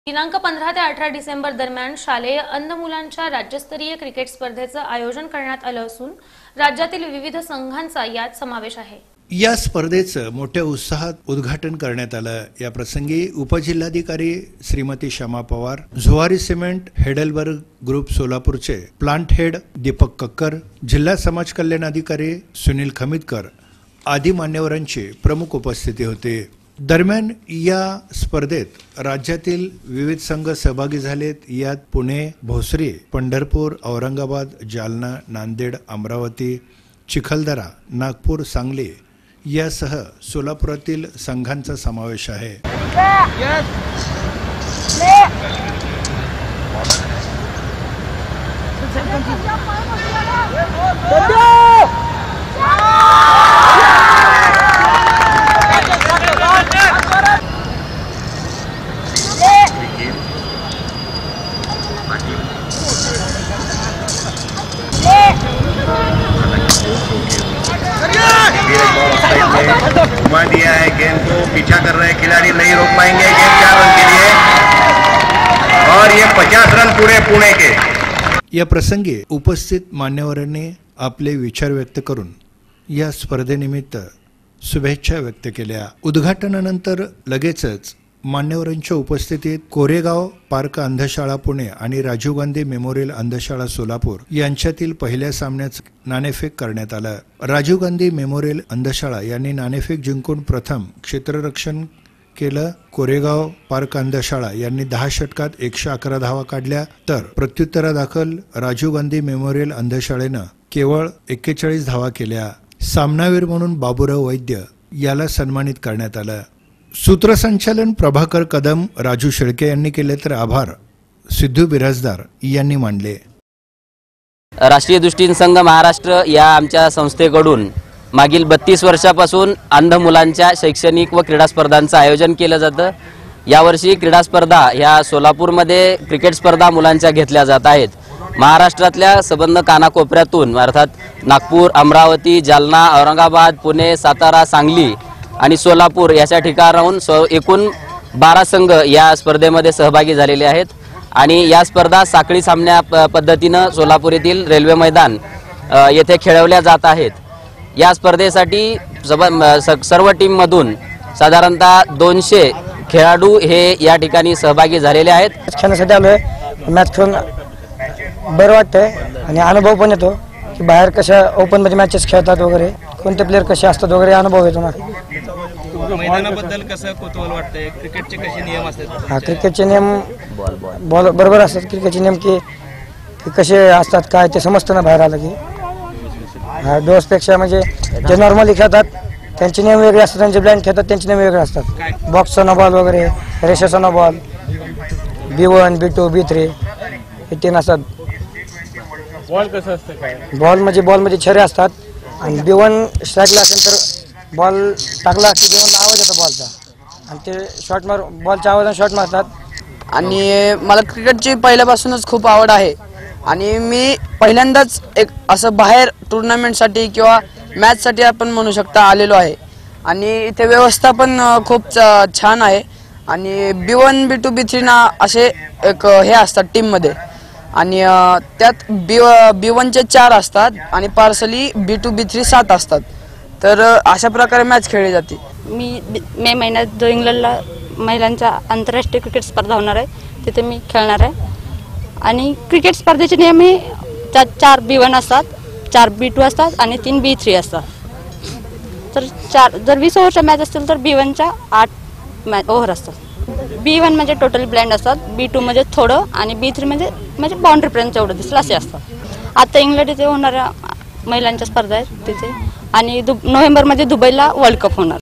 दिनांक 15 ते 18 डिसेंबर दरम्यान शालेय अंध मुलांच्या राज्यस्तरीय क्रिकेट स्पर्धेचं आयोजन करण्यात आलं असून राज्यातील विविध संघांचा यात समावेश आहे। या स्पर्धेचं मोठ्या उत्साहात उद्घाटन करण्यात आलं। या प्रसंगी उपजिल्हाधिकारी Shrimati Shyama Pawar, Zuari cement Heidelberg group सोलापूरचे प्लांट हेड दीपक कक्कर, जिल्हा समाज कल्याण अधिकारी सुनील खमितकर आदी मान्यवरांची प्रमुख उपस्थिती होती। दरम्यान या स्पर्धेत राज्यातील विविध संघ सहभागी झालेत। यात पुणे, भोसरी, पंढरपूर, औरंगाबाद, जालना, नांदेड, अमरावती, चिखलदरा, नागपूर, सांगली यासह सोलापुरातील संघांचा समावेश आहे। घुमा दिया है, गेंद को पीछा कर रहे खिलाड़ी, नहीं रोक पाएंगे। गेंद 4 रन के लिए और ये 50 रन पूरे पुणे के। या प्रसंगी उपस्थित मान्यवरांनी आपले विचार व्यक्त करून या स्पर्धेनिमित्त शुभेच्छा व्यक्त केल्या। उद्घाटनानंतर लगेचच मान्यवरांच्या उपस्थितीत कोरेगाव पार्क अंधशाळा पुणे आणि राजीव गांधी मेमोरियल अंधशाळा सोलापूर यांच्यातील पहिल्या सामन्याचं नाणेफेक करण्यात आलं। राजीव गांधी मेमोरियल अंधशाळा यांनी नाणेफेक जिंकून प्रथम क्षेत्ररक्षण केलं। कोरेगाव पार्क अंधशाळा यांनी 10 षटकात 111 धावा काढल्या, तर प्रत्युत्तरादाखल राजीव गांधी मेमोरियल अंधशाळेनं केवळ 41 धावा केल्या। सामनावीर म्हणून बाबूराव वैद्य याला सन्मानित करण्यात आलं। सूत्रसंचालन प्रभाकर कदम, राजू शेळके यांनी केले, तर आभार सिद्धू बिराजदार यांनी मानले। राष्ट्रीय दृष्टीहीन संघ महाराष्ट्र या आमच्या संस्थेकडून मागील 32 वर्षापासून अंध मुलांच्या शैक्षणिक व क्रीडा स्पर्धांचं आयोजन केलं जातं। यावर्षी क्रीडा स्पर्धा ह्या सोलापूरमध्ये क्रिकेट स्पर्धा मुलांच्या घेतल्या जात आहेत। महाराष्ट्रातल्या संबंध कानाकोपऱ्यातून अर्थात नागपूर, अमरावती, जालना, औरंगाबाद, पुणे, सातारा, सांगली आणि सोलापूर याच्या ठिकाणाहून एकूण 12 संघ या स्पर्धेमध्ये सहभागी झालेले आहेत आणि या स्पर्धा साखळी सामन्या पद्धतीनं सोलापूर येथील रेल्वे मैदान येथे खेळवल्या जात आहेत। या स्पर्धेसाठी सर्व टीममधून साधारणतः 200 खेळाडू हे या ठिकाणी सहभागी झालेले आहेत। खेळण्यासाठी आलोय, मॅच खेळून बरं वाटतंय आणि अनुभव पण येतो की बाहेर कशा ओपन मध्ये मॅचेस खेळतात वगैरे, कोणते प्लेयर कसे असतात वगैरे अनुभव येतो ना। मैदानाबद्दल कसं कुतूहल वाटतंय? क्रिकेटचे कसे नियम असतात? हा, क्रिकेटचे नियम बॉल बरोबर असतात। क्रिकेटचे नियम की कसे असतात काय ते समजतं ना बाहेर आलं की। हा, डोसपेक्षा म्हणजे जे नॉर्मली खेळतात त्यांचे नियम वेगळे असतात, त्यांचे ब्लाइंड खेळतात त्यांचे नियम वेगळे असतात। बॉक्सचा नो बॉल वगैरे, रेषेचा no ball, B1, B2, B3 हे 3 असतात। बॉल कसं असतं काय? बॉलमध्ये छरे असतात आणि B1 स्ट्राईकला असेल तर बॉल टाकला की B1ला आवाज येतो बॉलचा आणि ते शॉट बॉलच्या आवाजाने शॉट मारतात। आणि मला क्रिकेटची पहिल्यापासूनच खूप आवड आहे आणि मी पहिल्यांदाच एक असं बाहेर टुर्नामेंटसाठी किंवा मॅचसाठी आपण म्हणू शकता आलेलो आहे आणि इथे व्यवस्था पण खूप छान आहे आणि B1, B2, B3 ना असे एक हे असतात टीममध्ये आणि त्यात B1चे 4 असतात आणि पार्सली B2, B3 7 असतात। तर अशा प्रकारे मॅच खेळली जाते। मी मे महिन्यात जो इंग्लंडला महिलांच्या आंतरराष्ट्रीय क्रिकेट स्पर्धा होणार आहे तिथे मी खेळणार आहे आणि क्रिकेट स्पर्धेचे नियम हे 4 B1 असतात, 4 B2 असतात आणि 3 B3 असतात। तर जर 20 ओव्हरच्या मॅच असतील तर B1च्या 8 ओव्हर असतात। B1 म्हणजे टोटल ब्लाइंड असतात, B2 म्हणजे थोडं आणि B3 म्हणजे बाउंड्रीपर्यंत एवढं दिसलं असे असतात। आता इंग्लंड इथे होणाऱ्या महिलांच्या स्पर्धा आहेत तिथे आणि नोव्हेंबरमध्ये दुबईला वर्ल्ड कप होणार।